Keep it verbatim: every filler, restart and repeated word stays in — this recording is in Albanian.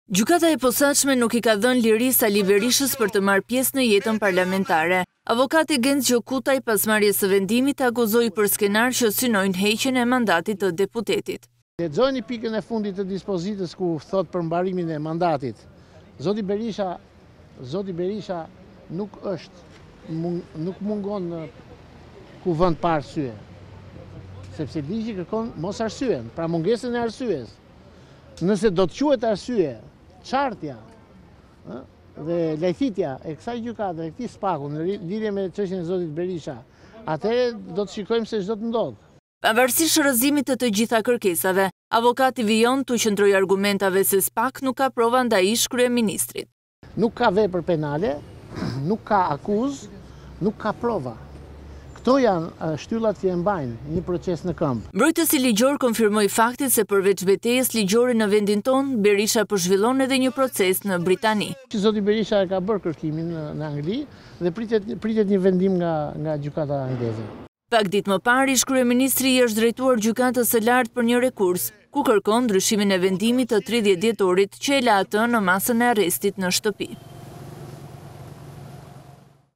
Gjykata e posaçme nuk i ka dhënë liri Sali Berishës për të marrë pjesë në jetën parlamentare. Avokati Genc Gjokutaj pas marrjes së vendimit akuzoi për skenar që synojnë heqjen e mandatit të deputetit. Lexojeni pikën e fundit të dispozitës ku thot për mbarimin e mandatit. Zoti Berisha, Zoti Berisha nuk është nuk mungon në kuvend pa arsye. Sepse ligji kërkon mos arsyen, pra mungesën e arsyes. Nëse do të quhet arsye, çartja dhe lejthitja e kësaj gjykate, e këtij spaku në lidhje me çështjen e zotit Berisha, atëherë do të shikojmë se ç'do të ndodhë. Pavarësisht shërëzimit të të gjitha kërkesave, avokati vijon të qëndrojë argumentave se SPAK nuk ka prova ndaj ish-kryeministrit. Nuk ka vepër penale, nuk ka akuzë, nuk ka prova. Këto janë shtyllat që e mbajnë një proces në këmbë. Mbrojtësi ligjor konfirmoi faktin se përveç betejës ligjore në vendin tonë, Berisha po zhvillon edhe një proces në Britani. Zoti Berisha e ka bërë kërkimin në Angli dhe pritet pritet një vendim nga nga gjykata angleze. Pak ditë më parë, ish-kryeministri i është drejtuar gjykatës së lartë për një rekurs, ku kërkon ndryshimin e vendimit të tridhjetë dhjetorit që e la atë në masën e arrestit në shtëpi.